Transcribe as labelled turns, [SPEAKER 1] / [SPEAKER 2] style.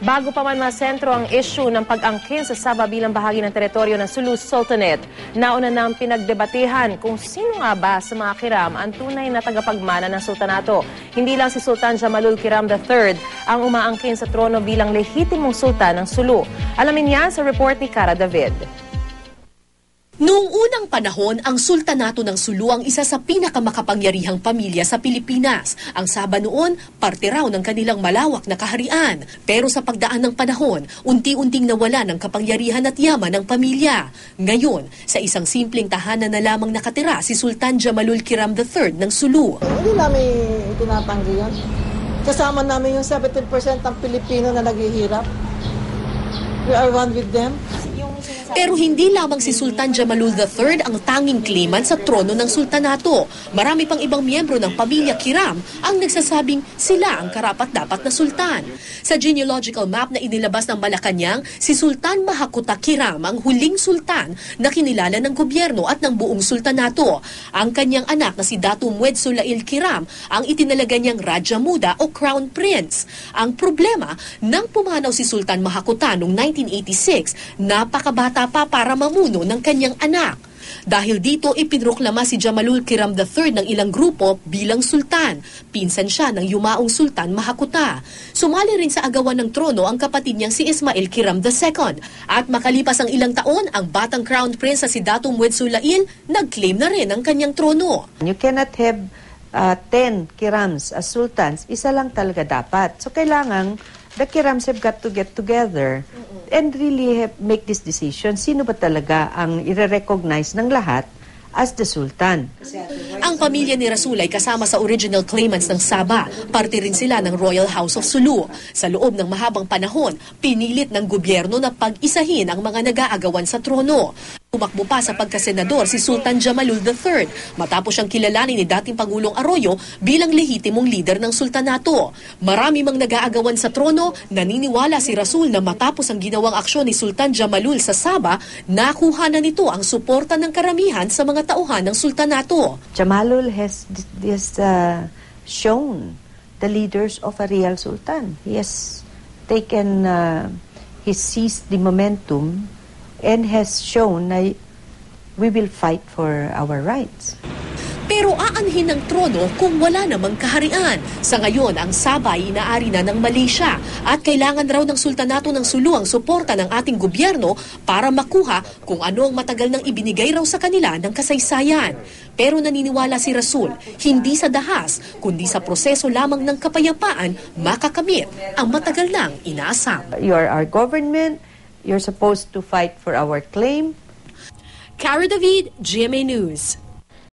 [SPEAKER 1] Bago pa man masentro ang issue ng pag-angkin sa Sabah bilang bahagi ng teritoryo ng Sulu Sultanate, nauna nang pinagdebatehan kung sino nga ba sa mga Kiram ang tunay na tagapagmana ng sultanato. Hindi lang si Sultan Jamalul Kiram III ang umaangkin sa trono bilang lehitimong sultan ng Sulu. Alamin niya sa report ni Cara David.
[SPEAKER 2] Noong unang panahon, ang sultanato ng Sulu ang isa sa pinakamakapangyarihang pamilya sa Pilipinas. Ang Sabah noon, parte raw ng kanilang malawak na kaharian. Pero sa pagdaan ng panahon, unti-unting nawala ng kapangyarihan at yaman ng pamilya. Ngayon, sa isang simpleng tahanan na lamang nakatira si Sultan Jamalul Kiram III ng Sulu.
[SPEAKER 3] Hindi namin tinatanggi yun. Kasama namin yung 70% ng Pilipino na naghihirap. We are one with them.
[SPEAKER 2] Pero hindi lamang si Sultan Jamalul III ang tanging claimant sa trono ng sultanato. Marami pang ibang miyembro ng pamilya Kiram ang nagsasabing sila ang karapat-dapat na sultan. Sa genealogical map na inilabas ng Malacanang, si Sultan Mahakuta Kiram ang huling sultan na kinilala ng gobyerno at ng buong sultanato. Ang kanyang anak na si Datu Mued Sulail Kiram ang itinalaga niyang Raja Muda o Crown Prince. Ang problema, nang pumanaw si Sultan Mahakuta noong 1986, napakabata pa para mamuno ng kanyang anak. Dahil dito, ipinroklama si Jamalul Kiram III ng ilang grupo bilang sultan. Pinsan siya ng yumaong Sultan Mahakuta. Sumali rin sa agawan ng trono ang kapatid niyang si Ismail Kiram II. At makalipas ang ilang taon, ang batang crown prince na si Datu Mued Sulail nag-claim na rin ang kanyang trono.
[SPEAKER 4] You cannot have 10 Kirams as sultans. Isa lang talaga dapat. So kailangan the Kirams have got to get together and really make this decision. Sino ba talaga ang i-recognize ng lahat as the sultan?
[SPEAKER 2] Ang pamilya ni Rasul ay kasama sa original claimants ng Sabah. Parte rin sila ng Royal House of Sulu. Sa loob ng mahabang panahon, pinilit ng gobyerno na pag-isahin ang mga nag-aagawan sa trono. Tumakbo pa sa pagkasenador si Sultan Jamalul III matapos siyang kilalanin ni dating Pangulong Arroyo bilang lehitimong leader ng sultanato. Marami mang nag-aagawan sa trono, naniniwala si Rasul na matapos ang ginawang aksyon ni Sultan Jamalul sa Sabah, nakuha na nito ang suporta ng karamihan sa mga tauhan ng sultanato.
[SPEAKER 4] Jamalul has shown the leaders of a real sultan. He has taken, he seized the momentum and has shown na we will fight for our rights.
[SPEAKER 2] Pero aanhin ng trono kung wala namang kaharian. Sa ngayon, ang Sabah ay inaari na ng Malaysia at kailangan raw ng sultanato ng Sulu ang suporta ng ating gobyerno para makuha kung ano ang matagal nang ibinigay raw sa kanila ng kasaysayan. Pero naniniwala si Rasul, hindi sa dahas, kundi sa proseso lamang ng kapayapaan makakamit ang matagal nang inaasam.
[SPEAKER 4] You are our government. You're supposed to fight for our claim.
[SPEAKER 2] Cara David, GMA News.